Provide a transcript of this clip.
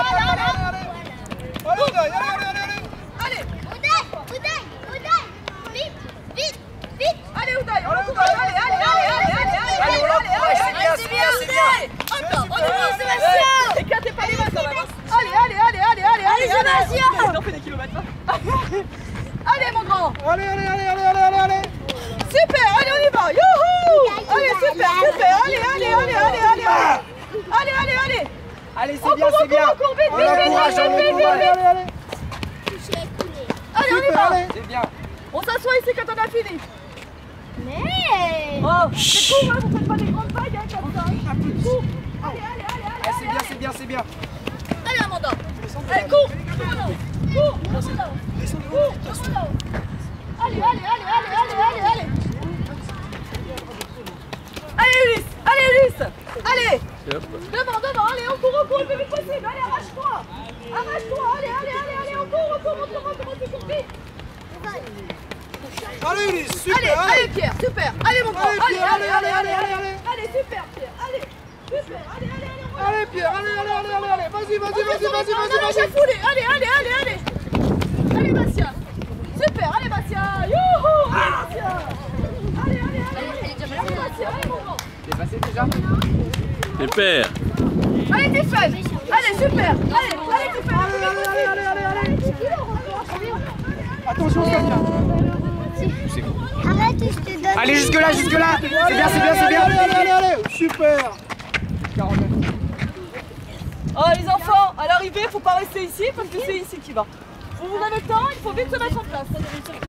Éclatez pas les mains quand même. Allez, Sébastien. On fait des kilomètres. Allez mon grand. Allez. Super, allez on y va. Youhou. Allez, super. Allez. Allez, c'est bien. Cours, vite. Allez, on y va. C'est bien. On s'assoit ici quand on a fini. Mais Oh, c'est court, hein, vous faites pas des grandes vagues hein, comme ça. Cours. Allez. C'est bien. Allez Amanda. Allez, cours. Allez. Allez Ulysse. Allez. Devant, allez, on court le plus vite possible. Allez, arrache-toi. Allez, on court, tu cours vite. Allez, Ulysse, super. Allez Pierre, super. Allez mon grand. Allez, super Pierre. Allez. Allez, Pierre, allez. Vas-y. Allez Bastien. Super, allez Bastien. Youhou. Allez. Allez mon grand. T'es passé déjà? Super. Allez Tiffany. Allez, super. Allez Tiffany. Attention, Sébastien. arrête, je te donne. Allez, jusque-là. C'est bien. Allez. Super. 49. Oh les enfants, à l'arrivée, faut pas rester ici parce que c'est ici qui va. Vous avez le temps, il faut vite se mettre en place.